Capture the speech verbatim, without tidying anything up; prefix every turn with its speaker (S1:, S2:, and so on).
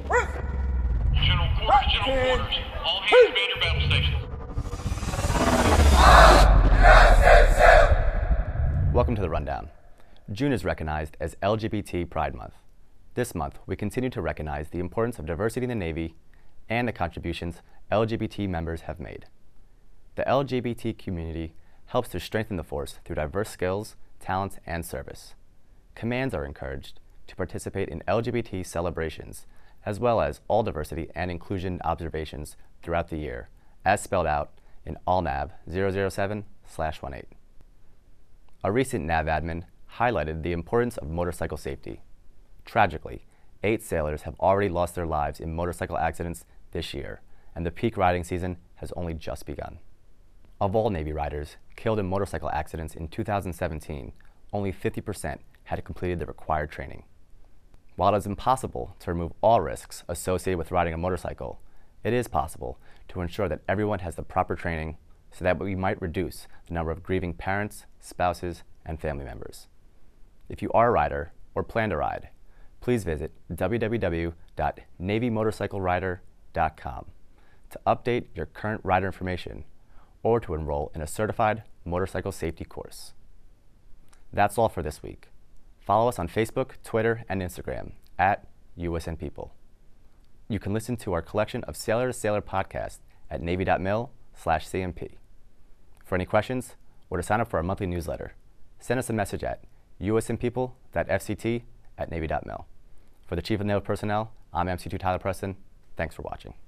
S1: General quarters, general quarters. All hands man your battle stations.
S2: Welcome to the Rundown. June is recognized as L G B T Pride Month. This month, we continue to recognize the importance of diversity in the Navy and the contributions L G B T members have made. The L G B T community helps to strengthen the force through diverse skills, talents, and service. Commands are encouraged to participate in L G B T celebrations, as well as all diversity and inclusion observations throughout the year, as spelled out in All N A V zero zero seven slash eighteen. A recent N A V admin highlighted the importance of motorcycle safety. Tragically, eight sailors have already lost their lives in motorcycle accidents this year, and the peak riding season has only just begun. Of all Navy riders killed in motorcycle accidents in two thousand seventeen, only fifty percent had completed the required training. While it is impossible to remove all risks associated with riding a motorcycle, it is possible to ensure that everyone has the proper training so that we might reduce the number of grieving parents, spouses, and family members. If you are a rider or plan to ride, please visit w w w dot navy motorcycle rider dot com to update your current rider information or to enroll in a certified motorcycle safety course. That's all for this week. Follow us on Facebook, Twitter, and Instagram at U S N People. You can listen to our collection of Sailor to Sailor podcasts at navy dot mil slash C M P. For any questions or to sign up for our monthly newsletter, send us a message at u s n people dot f c t at navy dot mil. For the Chief of Naval Personnel, I'm M C two Tyler Preston. Thanks for watching.